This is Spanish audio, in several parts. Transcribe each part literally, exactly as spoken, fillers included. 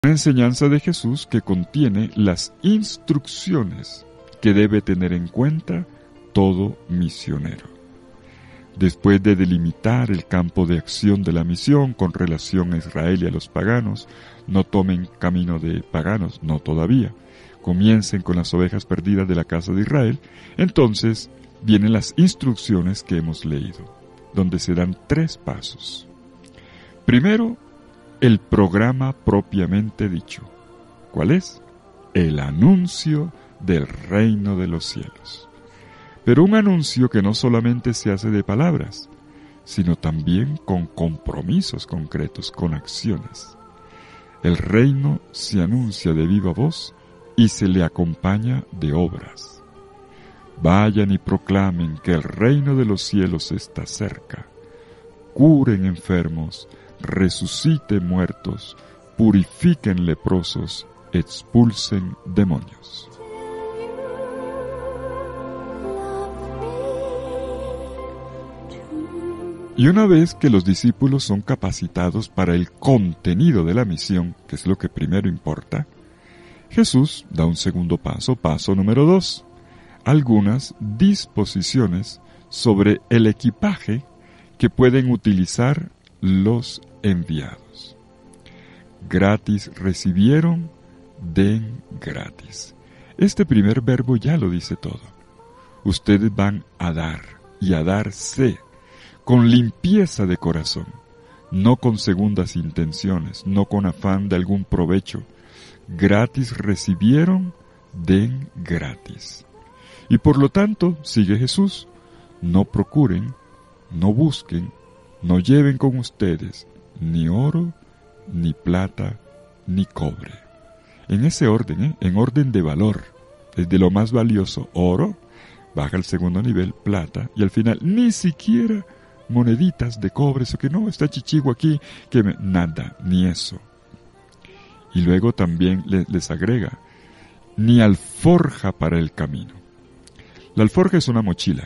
Una enseñanza de Jesús que contiene las instrucciones que debe tener en cuenta todo misionero. Después de delimitar el campo de acción de la misión con relación a Israel y a los paganos, no tomen camino de paganos, no todavía. Comiencen con las ovejas perdidas de la casa de Israel. Entonces vienen las instrucciones que hemos leído, donde se dan tres pasos. Primero, el programa propiamente dicho. ¿Cuál es? El anuncio del reino de los cielos. Pero un anuncio que no solamente se hace de palabras, sino también con compromisos concretos, con acciones. El reino se anuncia de viva voz y se le acompaña de obras. Vayan y proclamen que el reino de los cielos está cerca. Curen enfermos, resuciten muertos, purifiquen leprosos, expulsen demonios. Y una vez que los discípulos son capacitados para el contenido de la misión, que es lo que primero importa, Jesús da un segundo paso, paso número dos, algunas disposiciones sobre el equipaje que pueden utilizar los enviados. Gratis recibieron, den gratis. Este primer verbo ya lo dice todo. Ustedes van a dar y a darse con limpieza de corazón, no con segundas intenciones, no con afán de algún provecho. Gratis recibieron, den gratis. Y por lo tanto, sigue Jesús, no procuren, no busquen, no lleven con ustedes ni oro, ni plata, ni cobre. En ese orden, ¿eh? en orden de valor, desde lo más valioso, oro, baja al segundo nivel, plata, y al final ni siquiera moneditas de cobre, eso que no, está chichigo aquí, que me... nada, ni eso. Y luego también les, les agrega, ni alforja para el camino. La alforja es una mochila.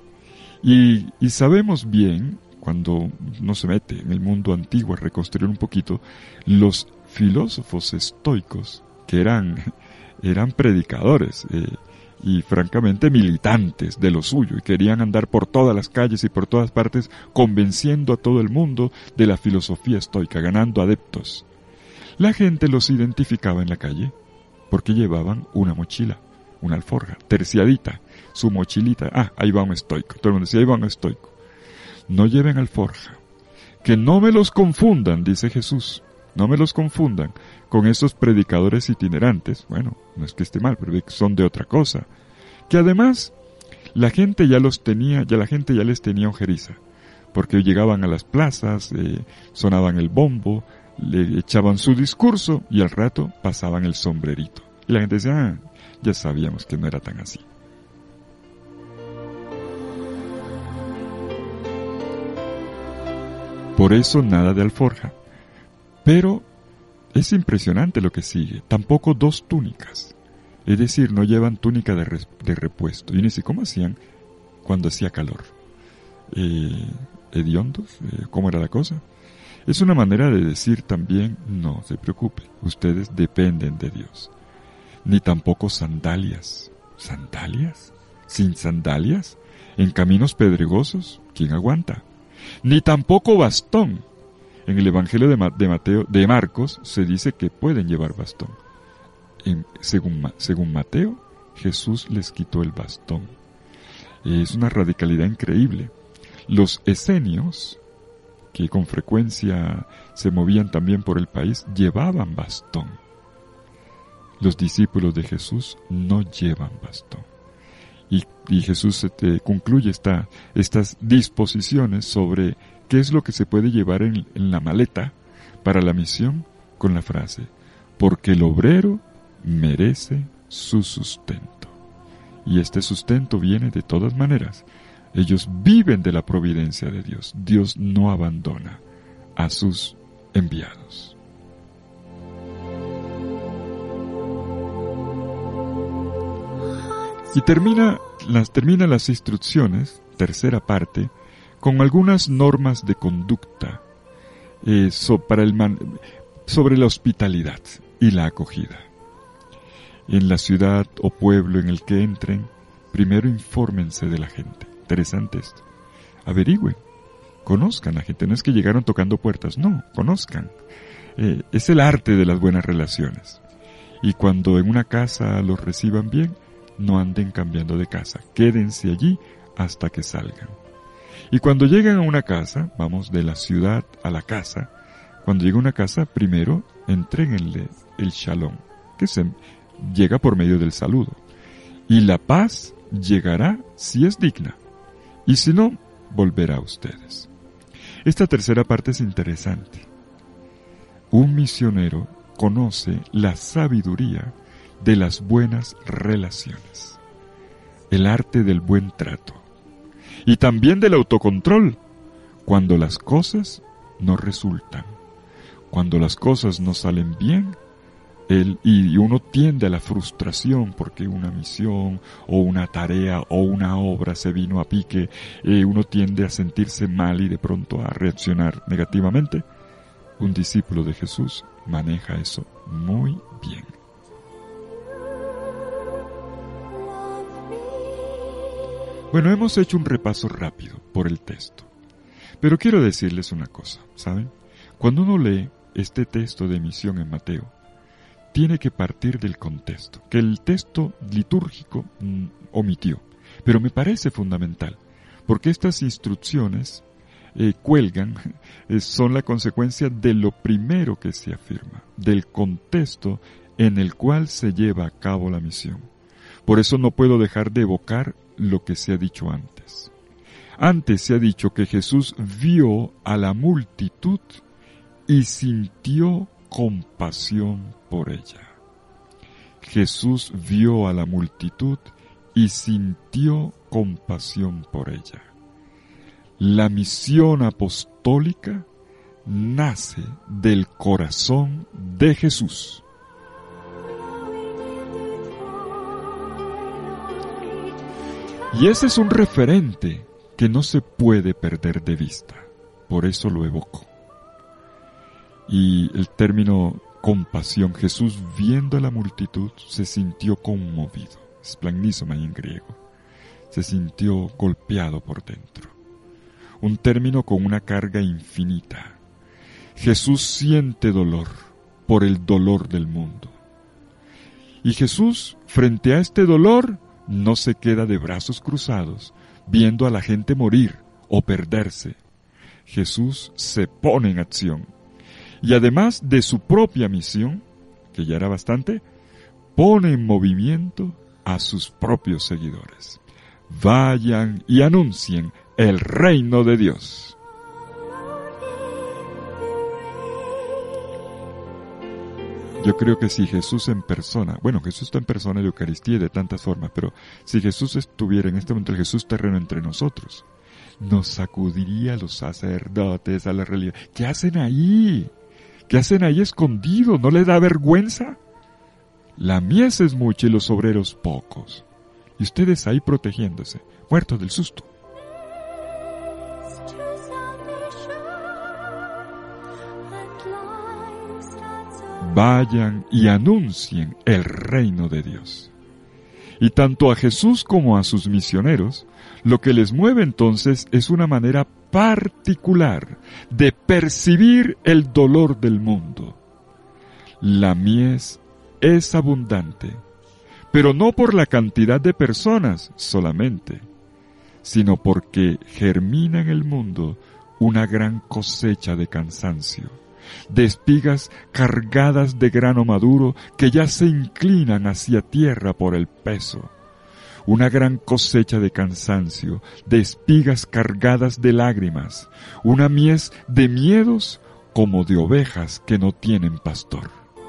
Y, y sabemos bien, cuando uno se mete en el mundo antiguo a reconstruir un poquito, los filósofos estoicos, que eran, eran predicadores, eh, y francamente militantes de lo suyo, y querían andar por todas las calles y por todas partes convenciendo a todo el mundo de la filosofía estoica, ganando adeptos. La gente los identificaba en la calle porque llevaban una mochila, una alforja, terciadita, su mochilita. Ah, ahí va un estoico. Todo el mundo decía, ahí va un estoico. No lleven alforja. Que no me los confundan, dice Jesús. No me los confundan con esos predicadores itinerantes. Bueno, no es que esté mal, pero son de otra cosa. Que además, la gente ya los tenía, ya la gente ya les tenía ojeriza. Porque llegaban a las plazas, eh, sonaban el bombo, le echaban su discurso y al rato pasaban el sombrerito. Y la gente decía, ah, ya sabíamos que no era tan así. Por eso nada de alforja. Pero es impresionante lo que sigue. Tampoco dos túnicas. Es decir, no llevan túnica de, res, de repuesto. Y ni sé cómo hacían cuando hacía calor. Eh, ¿Hediondos? Eh, ¿Cómo era la cosa? Es una manera de decir también, no se preocupe, ustedes dependen de Dios. Ni tampoco sandalias. ¿Sandalias? ¿Sin sandalias? ¿En caminos pedregosos? ¿Quién aguanta? Ni tampoco bastón. En el Evangelio de, Ma- de Mateo, de Marcos, se dice que pueden llevar bastón. En, según, según Mateo, Jesús les quitó el bastón. Es una radicalidad increíble. Los esenios, que con frecuencia se movían también por el país, llevaban bastón. Los discípulos de Jesús no llevan bastón. Y, y Jesús este, concluye esta, estas disposiciones sobre qué es lo que se puede llevar en, en la maleta para la misión con la frase, porque el obrero merece su sustento. Y este sustento viene de todas maneras. Ellos viven de la providencia de Dios. Dios no abandona a sus enviados. Y termina las, termina las instrucciones, tercera parte, con algunas normas de conducta. Eh, so, para el man, sobre la hospitalidad y la acogida. En la ciudad o pueblo en el que entren, primero infórmense de la gente. Interesante esto. Averigüen, conozcan a la gente. No es que llegaron tocando puertas, no, conozcan. Eh, es el arte de las buenas relaciones. Y cuando en una casa los reciban bien, no anden cambiando de casa. Quédense allí hasta que salgan. Y cuando lleguen a una casa, vamos de la ciudad a la casa, cuando llegue a una casa, primero entréguenle el shalom, que se llega por medio del saludo. Y la paz llegará si es digna, y si no, volverá a ustedes. Esta tercera parte es interesante. Un misionero conoce la sabiduría de las buenas relaciones, el arte del buen trato, y también del autocontrol, cuando las cosas no resultan, cuando las cosas no salen bien, él, y uno tiende a la frustración porque una misión o una tarea o una obra se vino a pique, eh, uno tiende a sentirse mal y de pronto a reaccionar negativamente. Un discípulo de Jesús maneja eso muy bien. Bueno, hemos hecho un repaso rápido por el texto, pero quiero decirles una cosa, ¿saben? Cuando uno lee este texto de misión en Mateo, tiene que partir del contexto, que el texto litúrgico mm, omitió, pero me parece fundamental, porque estas instrucciones eh, cuelgan, eh, son la consecuencia de lo primero que se afirma, del contexto en el cual se lleva a cabo la misión. Por eso no puedo dejar de evocar lo que se ha dicho antes. Antes se ha dicho que Jesús vio a la multitud y sintió compasión por ella. Jesús vio a la multitud y sintió compasión por ella. La misión apostólica nace del corazón de Jesús. Y ese es un referente que no se puede perder de vista. Por eso lo evoco. Y el término compasión, Jesús viendo a la multitud se sintió conmovido. Splagnisoma en griego. Se sintió golpeado por dentro. Un término con una carga infinita. Jesús siente dolor por el dolor del mundo. Y Jesús, frente a este dolor, no se queda de brazos cruzados, viendo a la gente morir o perderse. Jesús se pone en acción. Y además de su propia misión, que ya era bastante, pone en movimiento a sus propios seguidores. Vayan y anuncien el reino de Dios. Yo creo que si Jesús en persona, bueno, Jesús está en persona de Eucaristía y de tantas formas, pero si Jesús estuviera en este momento, el Jesús terreno entre nosotros, nos sacudiría a los sacerdotes, a la religión. ¿Qué hacen ahí? ¿Qué hacen ahí escondidos? ¿No les da vergüenza? La mies es mucha y los obreros pocos. Y ustedes ahí protegiéndose, muertos del susto. Vayan y anuncien el reino de Dios. Y tanto a Jesús como a sus misioneros, lo que les mueve entonces es una manera particular de percibir el dolor del mundo. La mies es abundante, pero no por la cantidad de personas solamente, sino porque germina en el mundo una gran cosecha de cansancio, de espigas cargadas de grano maduro que ya se inclinan hacia tierra por el peso. Una gran cosecha de cansancio, de espigas cargadas de lágrimas, una mies de miedos como de ovejas que no tienen pastor.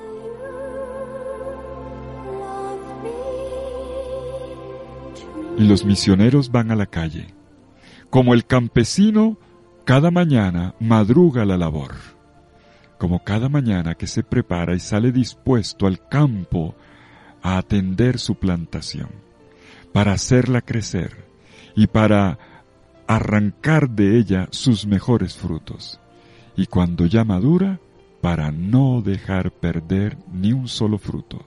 Y los misioneros van a la calle. Como el campesino, cada mañana madruga la labor. Como cada mañana que se prepara y sale dispuesto al campo a atender su plantación, para hacerla crecer y para arrancar de ella sus mejores frutos. Y cuando ya madura, para no dejar perder ni un solo fruto.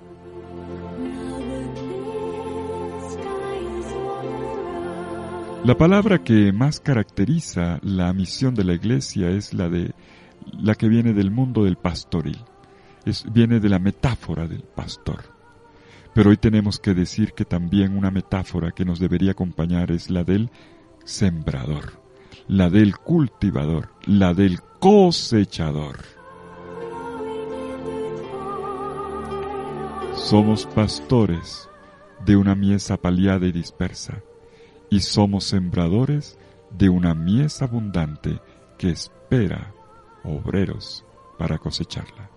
La palabra que más caracteriza la misión de la Iglesia es la de la que viene del mundo del pastoril. Es, viene de la metáfora del pastor. Pero hoy tenemos que decir que también una metáfora que nos debería acompañar es la del sembrador, la del cultivador, la del cosechador. Somos pastores de una mies apaleada y dispersa, y somos sembradores de una mies abundante que espera obreros para cosecharla.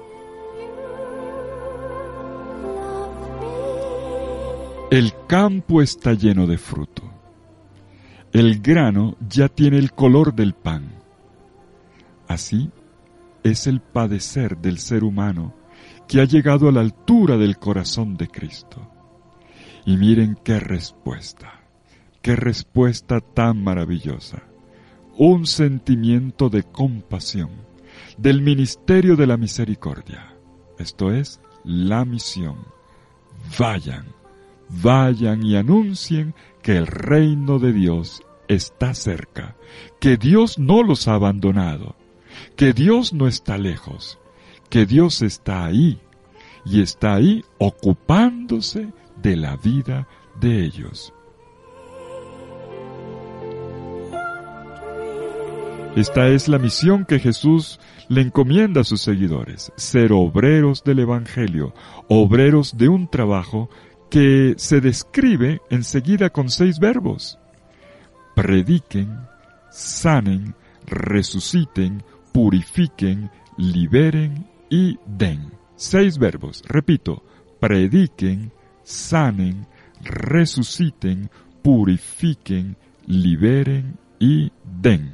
El campo está lleno de fruto. El grano ya tiene el color del pan. Así es el padecer del ser humano que ha llegado a la altura del corazón de Cristo. Y miren qué respuesta. ¡Qué respuesta tan maravillosa! Un sentimiento de compasión, del ministerio de la misericordia. Esto es la misión. Vayan, vayan y anuncien que el reino de Dios está cerca, que Dios no los ha abandonado, que Dios no está lejos, que Dios está ahí, y está ahí ocupándose de la vida de ellos. Esta es la misión que Jesús le encomienda a sus seguidores, ser obreros del Evangelio, obreros de un trabajo que se describe enseguida con seis verbos. Prediquen, sanen, resuciten, purifiquen, liberen y den. Seis verbos, repito, prediquen, sanen, resuciten, purifiquen, liberen y den.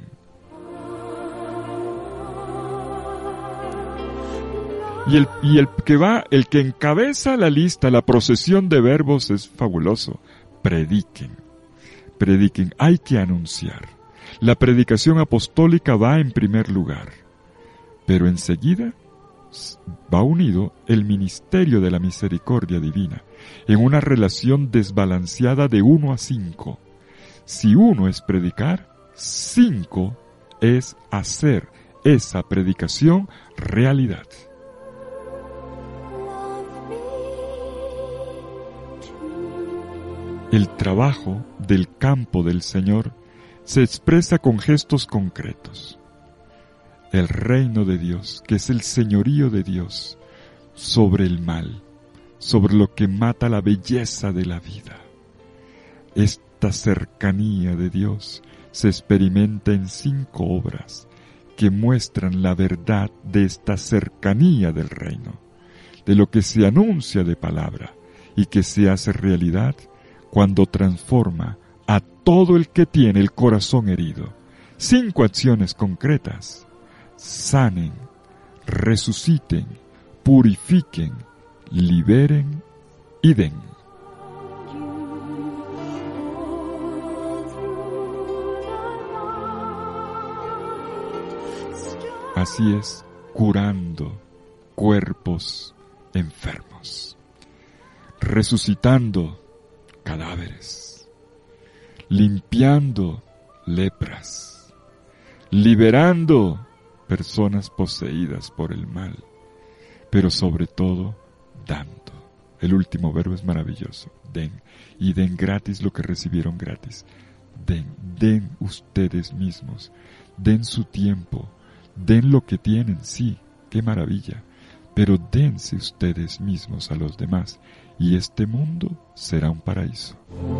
Y el, y el que va, el que encabeza la lista, la procesión de verbos es fabuloso. Prediquen. Prediquen. Hay que anunciar. La predicación apostólica va en primer lugar. Pero enseguida va unido el ministerio de la misericordia divina, en una relación desbalanceada de uno a cinco. Si uno es predicar, cinco es hacer esa predicación realidad. El trabajo del campo del Señor se expresa con gestos concretos. El reino de Dios, que es el señorío de Dios sobre el mal, sobre lo que mata la belleza de la vida. Esta cercanía de Dios se experimenta en cinco obras que muestran la verdad de esta cercanía del reino, de lo que se anuncia de palabra y que se hace realidad cuando transforma a todo el que tiene el corazón herido. Cinco acciones concretas: sanen, resuciten, purifiquen, liberen y den. Así es, curando cuerpos enfermos, resucitando cadáveres, limpiando lepras, liberando personas poseídas por el mal, pero sobre todo dando. El último verbo es maravilloso: den, y den gratis lo que recibieron gratis. Den, den ustedes mismos, den su tiempo, den lo que tienen, sí, qué maravilla, pero dense ustedes mismos a los demás, y este mundo será un paraíso.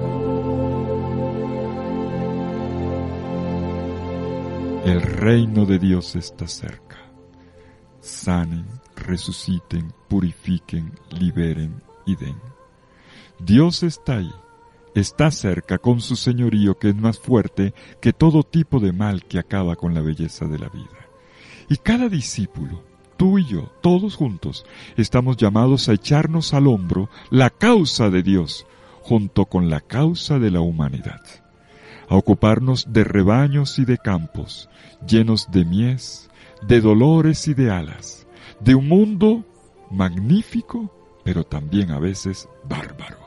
El reino de Dios está cerca. Sanen, resuciten, purifiquen, liberen y den. Dios está ahí, está cerca con su señorío, que es más fuerte que todo tipo de mal que acaba con la belleza de la vida. Y cada discípulo, tú y yo, todos juntos, estamos llamados a echarnos al hombro la causa de Dios, junto con la causa de la humanidad, a ocuparnos de rebaños y de campos, llenos de mies, de dolores y de alas, de un mundo magnífico, pero también a veces bárbaro.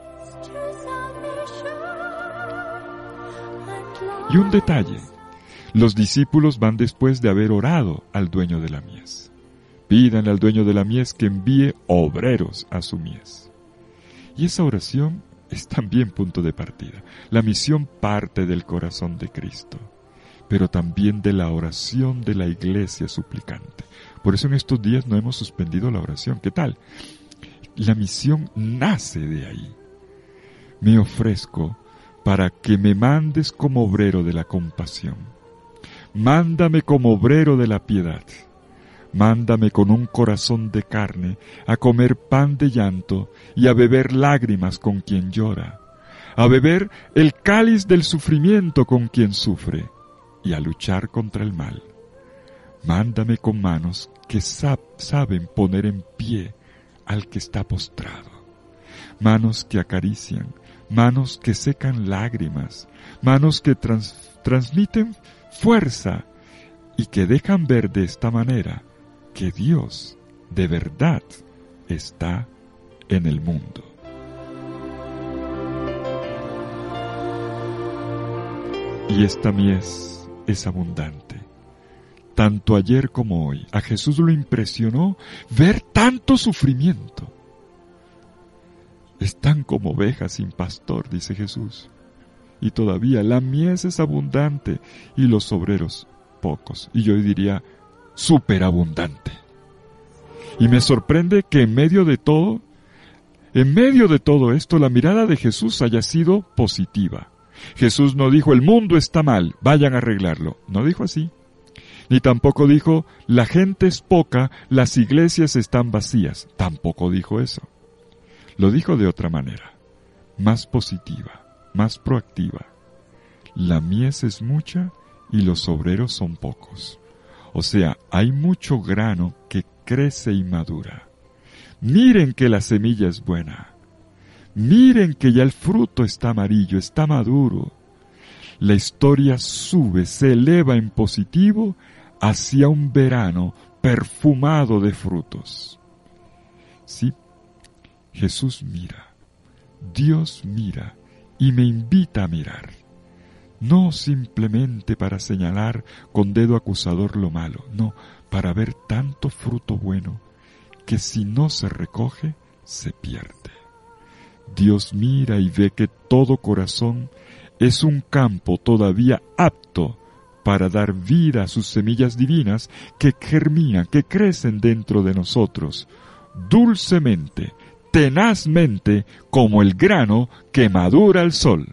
Y un detalle, los discípulos van después de haber orado al dueño de la mies. Pidan al dueño de la mies que envíe obreros a su mies. Y esa oración es también punto de partida. La misión parte del corazón de Cristo, pero también de la oración de la iglesia suplicante. Por eso en estos días no hemos suspendido la oración. ¿Qué tal? La misión nace de ahí. Me ofrezco para que me mandes como obrero de la compasión. Mándame como obrero de la piedad. Mándame con un corazón de carne a comer pan de llanto y a beber lágrimas con quien llora, a beber el cáliz del sufrimiento con quien sufre y a luchar contra el mal. Mándame con manos que sab- saben poner en pie al que está postrado, manos que acarician, manos que secan lágrimas, manos que trans- transmiten fuerza y que dejan ver de esta manera que Dios de verdad está en el mundo. Y esta mies es abundante. Tanto ayer como hoy, a Jesús lo impresionó ver tanto sufrimiento. Están como ovejas sin pastor, dice Jesús. Y todavía la mies es abundante y los obreros pocos. Y yo diría, superabundante. Y me sorprende que en medio de todo, en medio de todo esto, la mirada de Jesús haya sido positiva. Jesús no dijo, el mundo está mal, vayan a arreglarlo. No dijo así. Ni tampoco dijo, la gente es poca, las iglesias están vacías. Tampoco dijo eso. Lo dijo de otra manera, más positiva, más proactiva. La mies es mucha y los obreros son pocos. O sea, hay mucho grano que crece y madura. Miren que la semilla es buena. Miren que ya el fruto está amarillo, está maduro. La historia sube, se eleva en positivo hacia un verano perfumado de frutos. Sí, Jesús mira, Dios mira y me invita a mirar. No simplemente para señalar con dedo acusador lo malo, no, para ver tanto fruto bueno que si no se recoge, se pierde. Dios mira y ve que todo corazón es un campo todavía apto para dar vida a sus semillas divinas que germinan, que crecen dentro de nosotros, dulcemente, tenazmente, como el grano que madura al sol.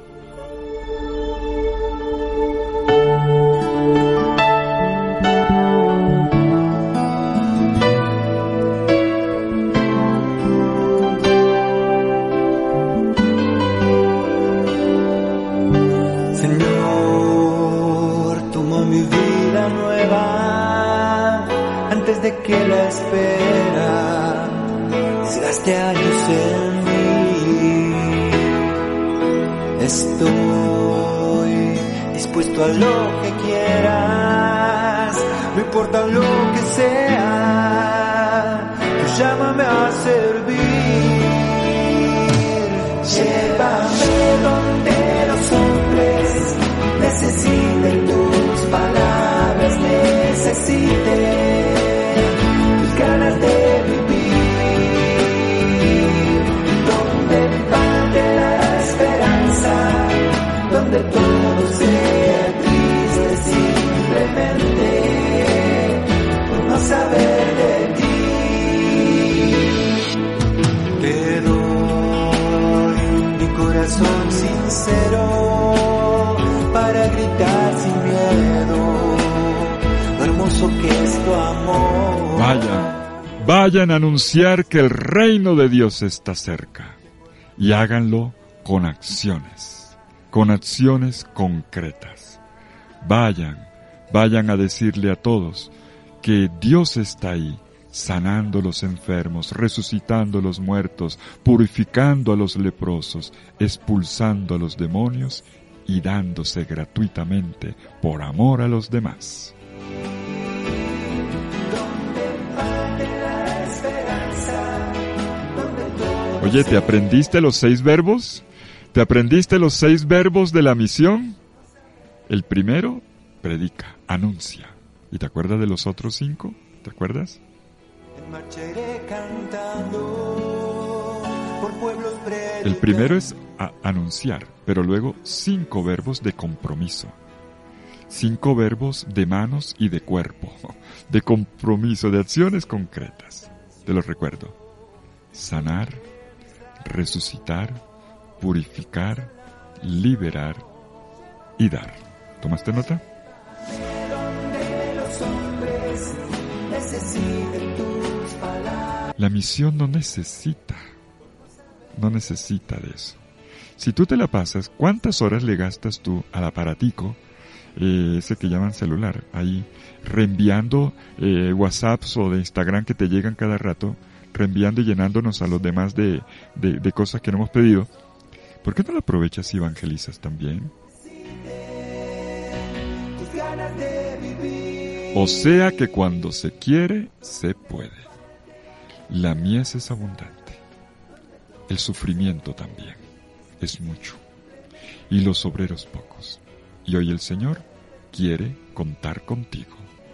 Que la espera desgaste años en mí. Estoy dispuesto a lo que quieras, no importa lo que sea, tú llámame a servir. Llévame donde los hombres necesiten tus palabras, necesiten ganas de vivir, donde falte la esperanza, donde todo sea triste simplemente por no saber de ti. Te doy mi corazón sincero para gritar sin miedo lo hermoso que es tu amor. Vayan, vayan a anunciar que el reino de Dios está cerca. Y háganlo con acciones, con acciones concretas. Vayan, vayan a decirle a todos que Dios está ahí, sanando a los enfermos, resucitando a los muertos, purificando a los leprosos, expulsando a los demonios y dándose gratuitamente por amor a los demás. Oye, ¿te aprendiste los seis verbos? ¿Te aprendiste los seis verbos de la misión? El primero, predica, anuncia. ¿Y te acuerdas de los otros cinco? ¿Te acuerdas? Marcharé cantando por pueblos predicando. El primero es a- anunciar, pero luego cinco verbos de compromiso. Cinco verbos de manos y de cuerpo, de compromiso, de acciones concretas. Te los recuerdo. Sanar, resucitar, purificar, liberar y dar. ¿Tomaste nota? La misión no necesita, no necesita de eso. Si tú te la pasas, ¿cuántas horas le gastas tú al aparatico, eh, ese que llaman celular, ahí reenviando eh, WhatsApps o de Instagram que te llegan cada rato, reenviando y llenándonos a los demás de, de, de cosas que no hemos pedido? ¿Por qué no lo aprovechas y evangelizas también? O sea que cuando se quiere, se puede. La mies es abundante. El sufrimiento también es mucho. Y los obreros pocos. Y hoy el Señor quiere contar contigo.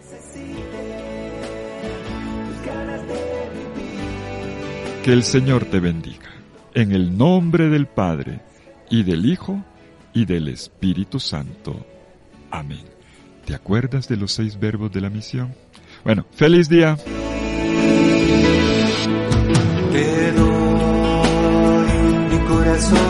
Que el Señor te bendiga. En el nombre del Padre, y del Hijo, y del Espíritu Santo. Amén. ¿Te acuerdas de los seis verbos de la misión? Bueno, ¡feliz día! Te doy mi corazón